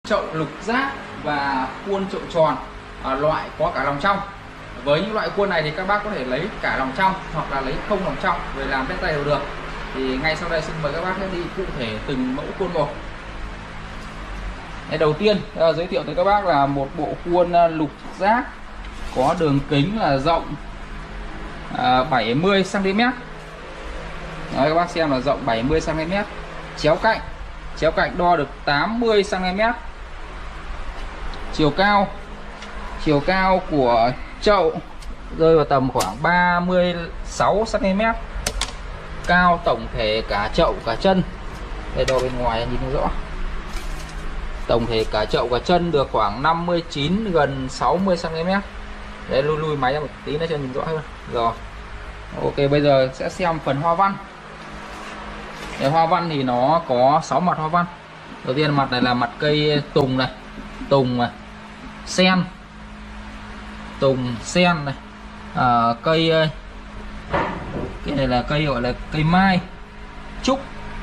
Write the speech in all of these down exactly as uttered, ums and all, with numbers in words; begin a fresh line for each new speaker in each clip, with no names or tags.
chậu lục giác và khuôn chậu tròn à, loại có cả lòng trong. Với những loại khuôn này thì các bác có thể lấy cả lòng trong hoặc là lấy không lòng trong về làm test tay đều được. Thì ngay sau đây xin mời các bác đi cụ thể từng mẫu khuôn một. Đây, đầu tiên uh, giới thiệu tới các bác là một bộ khuôn uh, lục giác có đường kính là rộng uh, bảy mươi xăng ti mét. Đấy, các bác xem là rộng bảy mươi xăng ti mét. Chéo cạnh chéo cạnh đo được tám mươi xăng ti mét. Chiều cao chiều cao của chậu rơi vào tầm khoảng ba mươi sáu xăng ti mét. Cao tổng thể cả chậu cả chân, đây đo bên ngoài nhìn rõ, tổng thể cả chậu cả chân được khoảng năm mươi chín gần sáu mươi xăng ti mét. Đấy, lui lui máy ra một tí nữa cho nhìn rõ hơn. Rồi, ok, bây giờ sẽ xem phần hoa văn. Để hoa văn thì nó có sáu mặt hoa văn. Đầu tiên mặt này là mặt cây tùng này, tùng này, sen, tùng sen này, à, cây cái này là cây gọi là cây mai, trúc,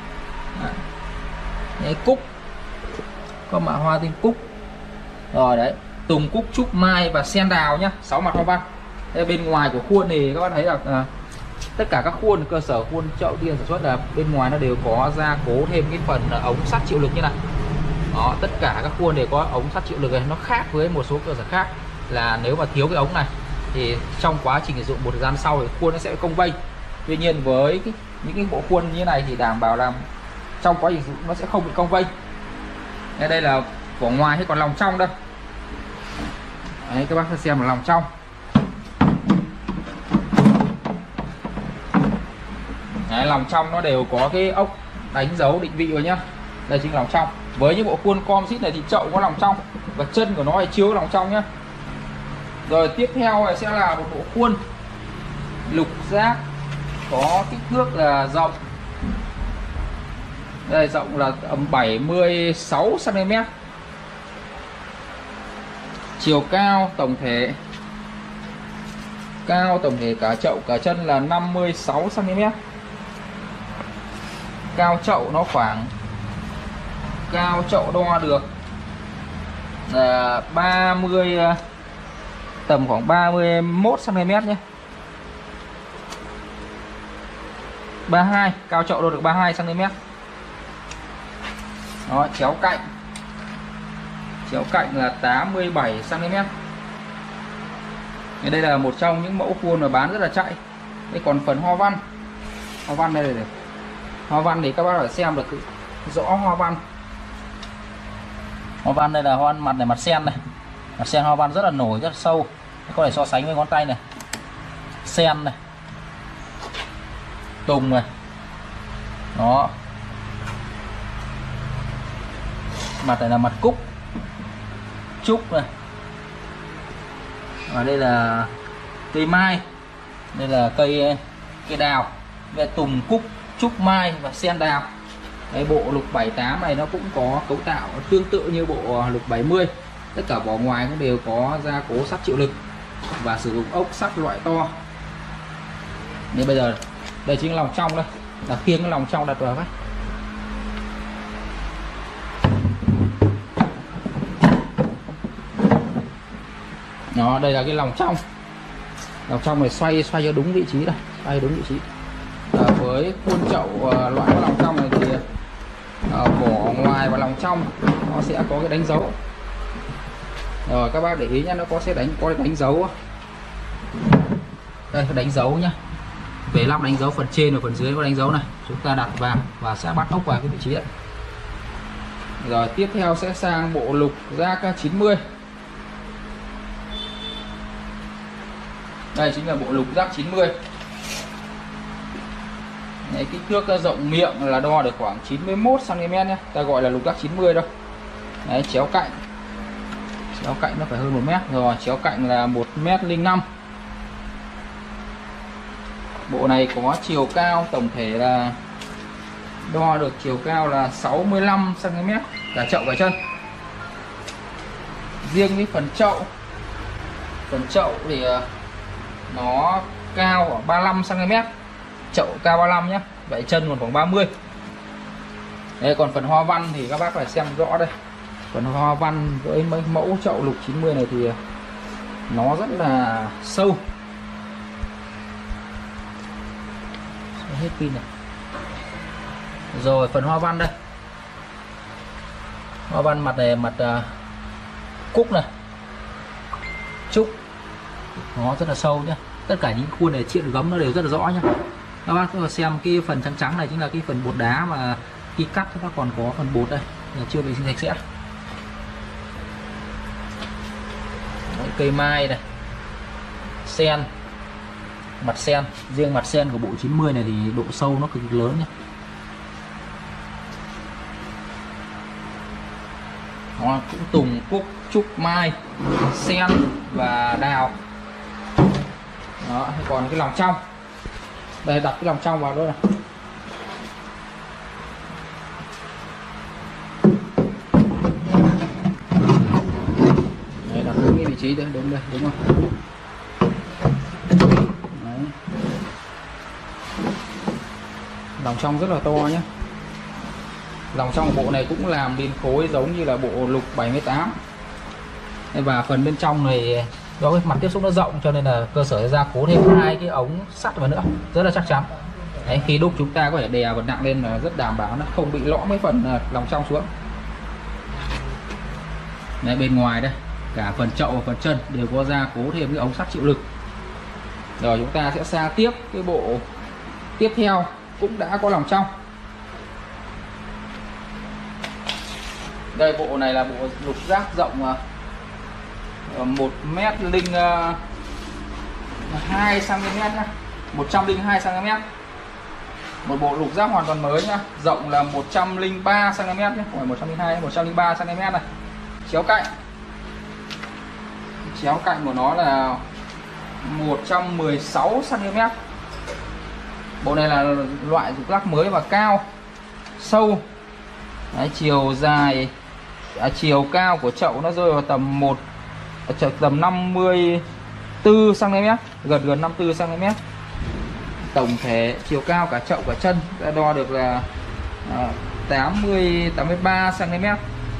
đấy, cúc, có mạ hoa tên cúc. Rồi đấy, tùng, cúc, trúc, mai và sen đào nhá, sáu mặt hoa văn. Đây, bên ngoài của khuôn thì các bạn thấy là à, tất cả các khuôn cơ sở khuôn chậu tiên sản xuất là bên ngoài nó đều có gia cố thêm cái phần ống sắt chịu lực như này. Đó, tất cả các khuôn đều có ống sắt chịu lực này. Nó khác với một số cơ sở khác là nếu mà thiếu cái ống này thì trong quá trình sử dụng một thời gian sau thì khuôn nó sẽ cong vênh. Tuy nhiên với cái, những cái bộ khuôn như thế này thì đảm bảo là trong quá trình sử dụng nó sẽ không bị cong vênh. Đây, đây là vỏ ngoài hay còn lòng trong đây. Đấy, các bác sẽ xem là lòng trong. Đấy, lòng trong nó đều có cái ốc đánh dấu định vị rồi nhá. Đây chính là lòng trong. Với những bộ khuôn composite này thì chậu có lòng trong và chân của nó thì chưa có lòng trong nhá. Rồi tiếp theo này sẽ là một bộ khuôn lục giác có kích thước là rộng. Đây, rộng là bảy mươi sáu xăng ti mét. Chiều cao tổng thể cao tổng thể cả chậu cả chân là năm mươi sáu xăng ti mét. Cao chậu nó khoảng cao chậu đo được là ba mươi, tầm khoảng ba mươi mốt xăng ti mét nhé. ba mươi hai, cao chậu đo được ba mươi hai xăng ti mét. Đó, chéo cạnh chéo cạnh là tám mươi bảy xăng ti mét. Đây là một trong những mẫu khuôn mà bán rất là chạy. Đây, còn phần hoa văn hoa văn đây này, hoa văn thì các bác phải xem được rõ hoa văn. Hoa văn đây là hoa văn mặt này, mặt sen này, mặt sen hoa văn rất là nổi, rất là sâu, có thể so sánh với ngón tay này. Sen này, tùng này, đó, mặt này là mặt cúc, trúc này, và đây là cây mai, đây là cây cây đào, về tùng, cúc, trúc, mai và sen đào. Cái bộ lục bảy tám này nó cũng có cấu tạo tương tự như bộ lục bảy mươi. Tất cả vỏ ngoài cũng đều có gia cố sắt chịu lực và sử dụng ốc sắt loại to. Nên bây giờ đây chính là lòng trong đây, là khiêng cái lòng trong đặt vào đấy. Đó, đây là cái lòng trong. Lòng trong này xoay xoay cho đúng vị trí đây, xoay đúng vị trí. À, với khuôn chậu uh, loại lòng trong này thì uh, vỏ ngoài và lòng trong nó sẽ có cái đánh dấu. Rồi các bác để ý nhé, nó có sẽ đánh có đánh dấu. Đây, đánh dấu nhá. Về lắp đánh dấu phần trên và phần dưới có đánh dấu này. Chúng ta đặt vào và sẽ bắt ốc vào cái vị trí đấy. Rồi tiếp theo sẽ sang bộ lục giác chín mươi. Đây chính là bộ lục giác chín mươi. Đấy, kích thước rộng miệng là đo được khoảng chín mươi mốt xăng ti mét nhé, ta gọi là lục giác chín mươi đâu. Đấy, chéo cạnh chéo cạnh nó phải hơn một mét. Rồi chéo cạnh là một mét linh năm. Bộ này có chiều cao tổng thể là đo được chiều cao là sáu mươi lăm xăng ti mét cả chậu cả chân. Riêng cái phần chậu phần chậu thì nó cao khoảng ba mươi lăm xăng ti mét. Chậu cao ba mươi lăm nhé, vậy chân còn khoảng ba mươi. Đây, còn phần hoa văn thì các bác phải xem rõ đây. Phần hoa văn với mấy mẫu chậu lục chín mươi này thì nó rất là sâu. Hết pin này. Rồi phần hoa văn đây, hoa văn mặt này mặt uh, cúc này, trúc, nó rất là sâu nhá. Tất cả những khuôn này chuyện gấm nó đều rất là rõ nhá. Các bác có xem cái phần trắng trắng này chính là cái phần bột đá mà khi cắt nó còn có phần bột đây là chưa vệ sinh sạch sẽ. Đấy, cây mai này, sen, mặt sen, riêng mặt sen của bộ chín mươi này thì độ sâu nó cực lớn nhá. Nó cũng tùng, cúc, trúc, mai, sen và đào. Đó, còn cái lòng trong đây, đặt cái lòng trong vào đây này. Đây, đặt đúng cái vị trí đây, đúng đây, đúng không? Đấy. Lòng trong rất là to nhé. Lòng trong bộ này cũng làm đến khối giống như là bộ lục bảy mươi tám. Và phần bên trong này do cái mặt tiếp xúc nó rộng cho nên là cơ sở gia cố thêm hai cái ống sắt vào nữa, rất là chắc chắn. Đấy, khi đúc chúng ta có thể đè vật nặng lên là rất đảm bảo nó không bị lõm mấy phần lòng trong xuống. Đấy, bên ngoài đây cả phần chậu và phần chân đều có gia cố thêm cái ống sắt chịu lực. Rồi chúng ta sẽ sang tiếp cái bộ tiếp theo cũng đã có lòng trong. Đây, bộ này là bộ lục giác rộng một mét linh hai xăng-ti-mét nhá, một trăm linh hai xăng-ti-mét. Một bộ lục giác hoàn toàn mới nhá, rộng là một trăm linh ba xăng-ti-mét nhé, không phải một trăm linh hai, một trăm linh ba xăng-ti-mét này. Chéo cạnh, chéo cạnh của nó là một trăm mười sáu xăng-ti-mét. Bộ này là loại lục giác mới và cao, sâu. Đấy, chiều dài, à, chiều cao của chậu nó rơi vào tầm một tầm năm mươi tư xăng-ti-mét, gần gần năm mươi tư xăng-ti-mét. Tổng thể chiều cao cả chậu cả chân đã đo được là à, tám mươi tám mươi ba xăng-ti-mét.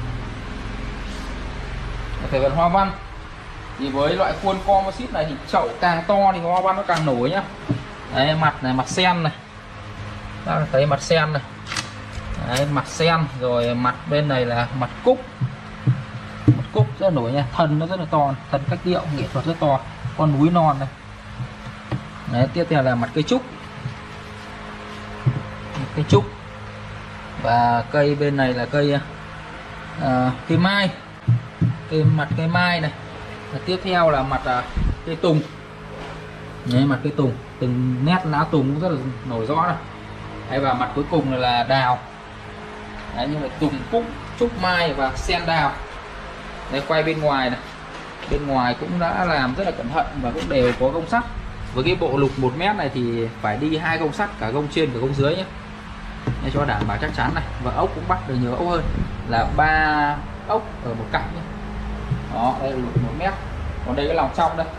Về phần hoa văn thì với loại khuôn composite này thì chậu càng to thì hoa văn nó càng nổi nhá. Đấy, mặt này mặt sen này, ta thấy mặt sen này. Đấy, mặt sen, rồi mặt bên này là mặt cúc, mặt cúc rất là nổi nha, thân nó rất là to, thân cách điệu nghệ thuật rất to, con núi non này. Đấy, tiếp theo là mặt cây trúc, cây trúc, và cây bên này là cây uh, cây mai, cây mặt cây mai này. Và tiếp theo là mặt uh, cây tùng. Đấy, mặt cây tùng, từng nét lá tùng cũng rất là nổi rõ này. Đấy, và mặt cuối cùng là, là đào. Đấy, như là tùng, cúc, trúc, mai và sen đào. Đây, quay bên ngoài này, bên ngoài cũng đã làm rất là cẩn thận và cũng đều có gông sắt. Với cái bộ lục một mét này thì phải đi hai gông sắt, cả gông trên và gông dưới nhé, để cho đảm bảo chắc chắn này. Và ốc cũng bắt được nhiều ốc hơn, là ba ốc ở một cạnh nhé. Đó, đây là lục một mét. Còn đây cái lòng trong đây.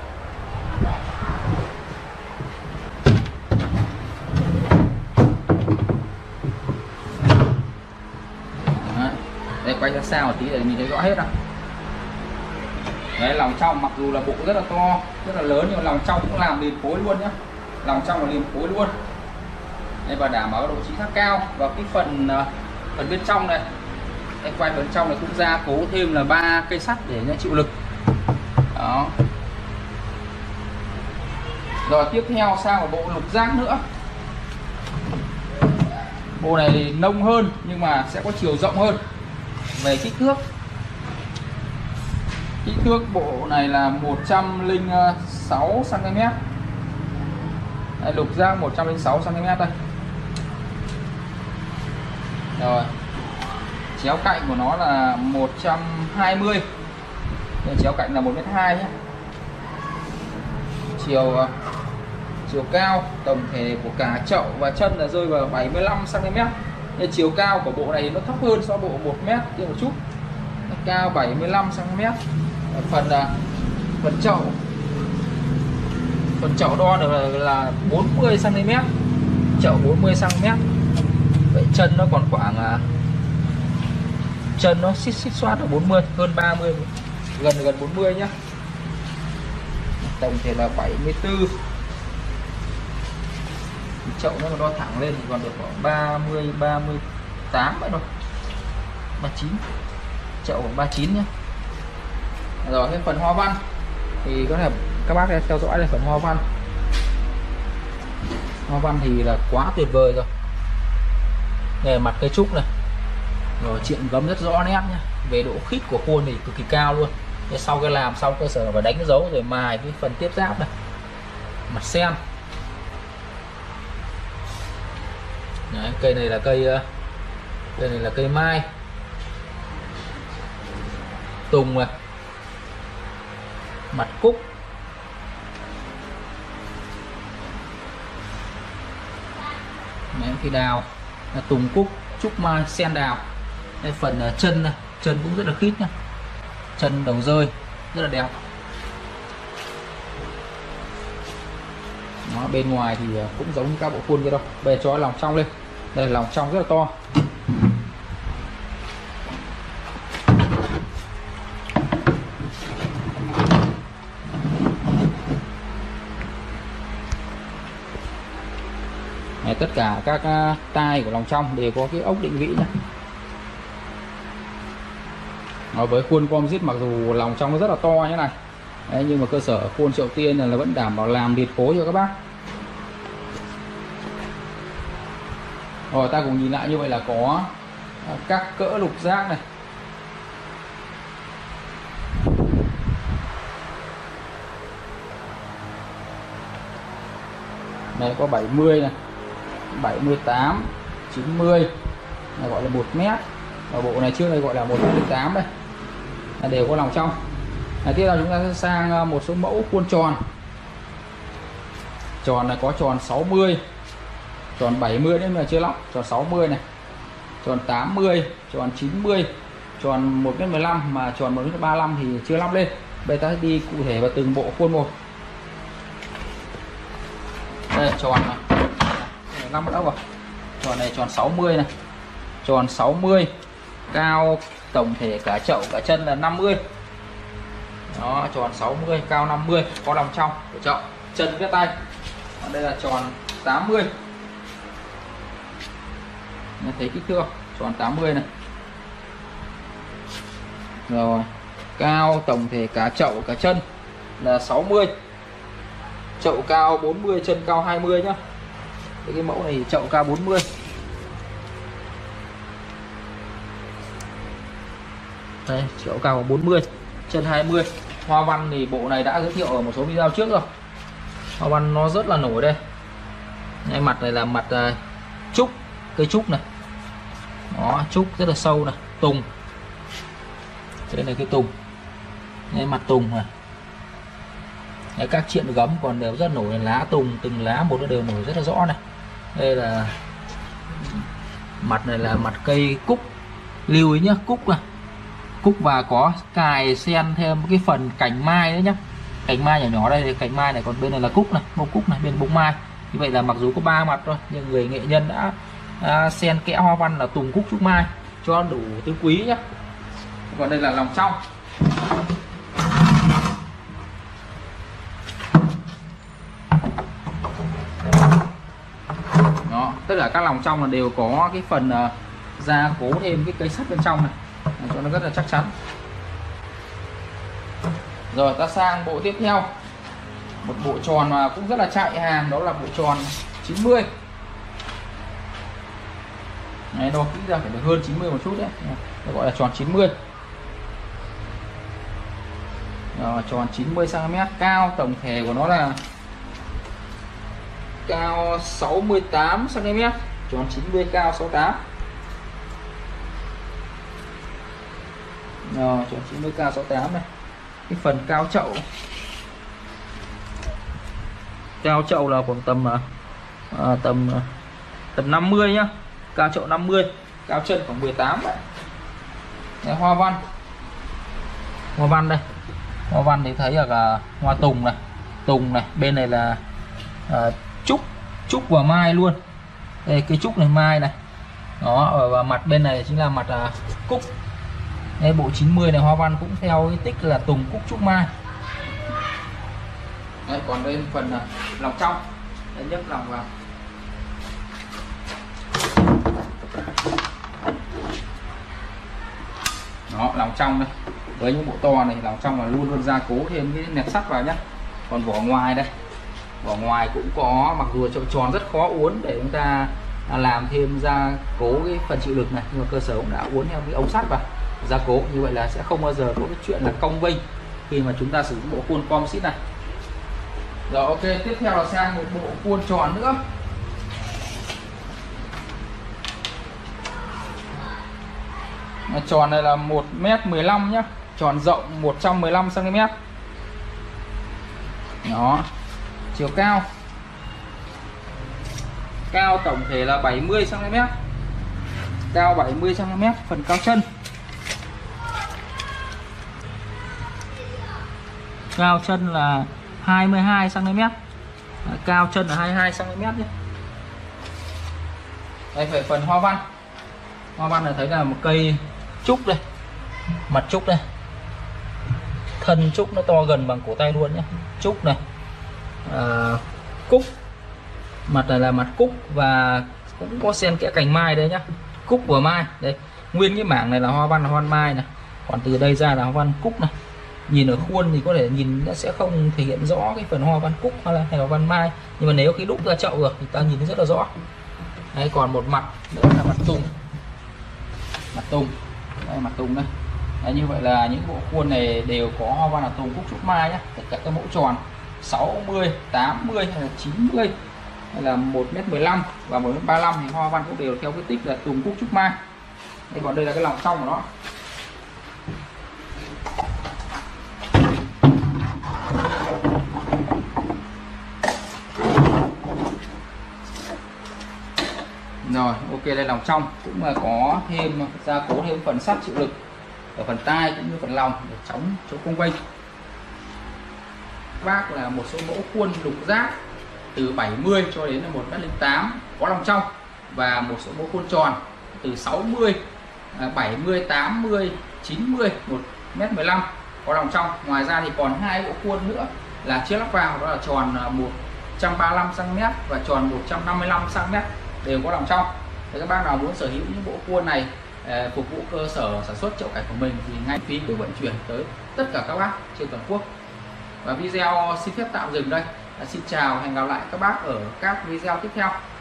Đấy, đây quay ra xa một tí để nhìn thấy rõ hết nào. Đấy, lòng trong mặc dù là bộ rất là to, rất là lớn, nhưng lòng trong cũng làm liền khối luôn nhá. Lòng trong là liền khối luôn. Đây, và đảm bảo độ chính xác cao. Và cái phần phần bên trong này, đây, quay bên trong này cũng gia cố thêm là ba cây sắt để nó chịu lực. Đó. Rồi tiếp theo sang một bộ lục giác nữa. Bộ này thì nông hơn nhưng mà sẽ có chiều rộng hơn về kích thước. Kích thước bộ này là một trăm linh sáu xăng-ti-mét. Đây, lục giác một trăm linh sáu xăng-ti-mét đây. Rồi, chéo cạnh của nó là một trăm hai mươi. Đây, chéo cạnh là một mét hai nhé. Chiều chiều cao tổng thể của cả chậu và chân là rơi vào bảy mươi lăm xăng-ti-mét. Nên chiều cao của bộ này thì nó thấp hơn so với bộ một mét thêm một chút. Nó cao bảy mươi lăm xăng-ti-mét. Phần là phần chậu phần chậu đo được là, là bốn mươi xăng-ti-mét, chậu bốn mươi xăng-ti-mét. Vậy chân nó còn khoảng chân nó xít xít xoát là bốn mươi, hơn ba mươi, gần gần bốn mươi nhá. Tổng thể là bảy mươi tư. Chậu nó còn đo thẳng lên thì còn được khoảng ba mươi, ba mươi tám vậy thôi. ba mươi chín. Chậu ba mươi chín nhá. Rồi cái phần hoa văn thì có thể các bác sẽ theo dõi là phần hoa văn. Hoa văn thì là quá tuyệt vời rồi. Đây mặt cây trúc này. Rồi chuyện gấm rất rõ nét nhá. Về độ khít của khuôn thì cực kỳ cao luôn. Để sau cái làm xong cơ sở phải đánh dấu rồi mài cái phần tiếp giáp này. Mặt sen. Đấy, cây này là cây cây này là cây mai. Tùng này. Mặt cúc. Đấy, cây đào là tùng cúc, trúc mai, sen đào. Đây phần uh, chân này, chân cũng rất là khít nhá. Chân đầu rơi rất là đẹp. Đó, bên ngoài thì cũng giống như các bộ khuôn kia đâu. Bây giờ cho lòng trong lên. Đây là lòng trong rất là to. Đấy, tất cả các uh, tai của lòng trong đều có cái ốc định vị nhé. Nó với khuôn composite mặc dù lòng trong nó rất là to như này. Đấy, nhưng mà cơ sở khuôn Triệu Tiên là, là vẫn đảm bảo làm liệt khối cho các bác. Rồi ta cùng nhìn lại như vậy là có uh, các cỡ lục giác này. Đây có bảy mươi này, bảy mươi tám, chín mươi là gọi là một mét. Và bộ này trước đây gọi là một mét tám đây. Là đều có lòng trong. Tiếp theo chúng ta sẽ sang một số mẫu khuôn tròn. Tròn này có tròn sáu mươi, tròn bảy mươi đấy mà chưa lóc, tròn sáu mươi này, tròn tám mươi, tròn chín mươi, tròn một mét mười lăm mà tròn một mét ba mươi lăm thì chưa lắp lên. Bây giờ ta sẽ đi cụ thể vào từng bộ khuôn một. Đây tròn này, năm mất ốc rồi. Tròn này tròn sáu mươi này, tròn sáu mươi, cao tổng thể cả chậu cả chân là năm mươi. Đó, tròn sáu mươi, cao năm mươi, có lòng trong của chậu, chân cái tay. Còn đây là tròn tám mươi. Nên thấy kích thước tròn tám mươi này. Rồi, cao tổng thể cả chậu cả chân là sáu mươi. Chậu cao bốn mươi, chân cao hai mươi nhá. Cái, cái mẫu này chậu cao bốn mươi. Đây, chậu cao bốn mươi, chân hai mươi. Hoa văn thì bộ này đã giới thiệu ở một số video trước rồi. Hoa văn nó rất là nổi đây. Đây, mặt này là mặt uh, trúc, cây trúc này. Đó, trúc rất là sâu này, tùng. Đây là cái tùng. Đây mặt tùng này. Đấy, các chuyện gấm còn đều rất nổi, lá tùng từng lá một nó đều nổi rất là rõ này. Đây là mặt này là mặt cây cúc. Lưu ý nhá, cúc này. Cúc và có cài xen thêm cái phần cành mai nữa nhá. Cành mai nhỏ nhỏ đây thì cành mai này, còn bên này là cúc này, bông cúc này, bên bông mai. Như vậy là mặc dù có ba mặt thôi nhưng người nghệ nhân đã à, xen kẽ hoa văn là tùng cúc trúc mai cho đủ tứ quý nhá. Còn đây là lòng trong. Đó, tất cả các lòng trong là đều có cái phần uh, gia cố thêm cái cây sắt bên trong này cho nó rất là chắc chắn. Rồi ta sang bộ tiếp theo, một bộ tròn mà cũng rất là chạy hàng, đó là bộ tròn chín mươi. Này đo kỹ ra phải được hơn chín mươi một chút đấy, nó gọi là tròn chín mươi. Rồi, tròn chín mươi xăng ti mét, cao tổng thể của nó là cao sáu mươi tám xăng ti mét, tròn chín mươi cao sáu mươi tám. Rồi, tròn chín mươi cao sáu mươi tám này. Cái phần cao chậu, cao chậu là khoảng tầm à, tầm tầm năm mươi nhá, cao chậu năm mươi, cao chân khoảng mười tám vậy. Đây, hoa văn, hoa văn đây, hoa văn thì thấy là, là hoa tùng này, tùng này, bên này là à, trúc, trúc và mai luôn. Đây cái trúc này mai này, đó, và mặt bên này chính là mặt à, cúc, Đây, bộ chín mươi này hoa văn cũng theo cái tích là tùng cúc trúc mai. Đấy, còn đây phần là lòng trong. Đây, nhấc lòng vào. Đó, lòng trong đây. Với những bộ to này, lòng trong là luôn luôn gia cố thêm cái nẹp sắt vào nhé. Còn vỏ ngoài đây, vỏ ngoài cũng có, mặc dù chỗ tròn rất khó uốn để chúng ta làm thêm gia cố cái phần chịu lực này, nhưng mà cơ sở cũng đã uốn theo cái ống sắt vào gia cố, như vậy là sẽ không bao giờ có cái chuyện là cong vênh khi mà chúng ta sử dụng bộ khuôn composite này. Rồi, ok, tiếp theo là sang một bộ khuôn tròn nữa. Tròn này là một mét mười lăm nhá, tròn rộng một trăm mười lăm xăng ti mét. Đó, chiều cao cao tổng thể là bảy mươi xăng ti mét, cao bảy mươi xăng ti mét. Phần cao chân, cao chân là hai mươi hai xăng ti mét, cao chân là hai mươi hai xăng ti mét nhé. Đây, về phần hoa văn, hoa văn này thấy là một cây trúc đây, mặt trúc đây, thân trúc nó to gần bằng cổ tay luôn nhé. Trúc này, à, cúc, mặt này là mặt cúc và cũng có xen kẽ cành mai đây nhá, cúc và mai đây. Nguyên cái mảng này là hoa văn là hoa văn mai này, còn từ đây ra là hoa văn cúc này. Nhìn ở khuôn thì có thể nhìn nó sẽ không thể hiện rõ cái phần hoa văn cúc hay là hay hoa văn mai, nhưng mà nếu khi đúc ra chậu được thì ta nhìn thấy rất là rõ. Đấy, còn một mặt nữa là mặt tùng, mặt tùng đây, mặt tùng đây. Đấy, như vậy là những bộ khuôn này đều có hoa văn là tùng cúc trúc mai nhé. Tất cả các mẫu tròn sáu mươi, tám mươi hay là chín mươi hay là một mét mười lăm và một mét ba mươi lăm thì hoa văn cũng đều theo cái tích là tùng cúc trúc mai. Đây, còn đây là cái lòng trong của nó. Rồi, ok, đây lòng trong cũng là có thêm gia cố thêm phần sắt chịu lực ở phần tai cũng như phần lòng để chống chống cong vênh. Bác là một số mẫu khuôn lục giác từ bảy mươi cho đến là một mét linh tám có lòng trong, và một số mẫu khuôn tròn từ sáu mươi, bảy mươi, tám mươi, chín mươi, một mét mười lăm có lòng trong. Ngoài ra thì còn hai bộ khuôn nữa là chưa lắp vào, đó là tròn một trăm ba mươi lăm xăng ti mét và tròn một trăm năm mươi lăm xăng ti mét đều có lòng trong. Thì các bác nào muốn sở hữu những bộ khuôn này eh, phục vụ cơ sở sản xuất chậu cảnh của mình thì ngay phí cứ vận chuyển tới tất cả các bác trên toàn quốc. Và video xin phép tạm dừng đây. Xin chào, hẹn gặp lại các bác ở các video tiếp theo.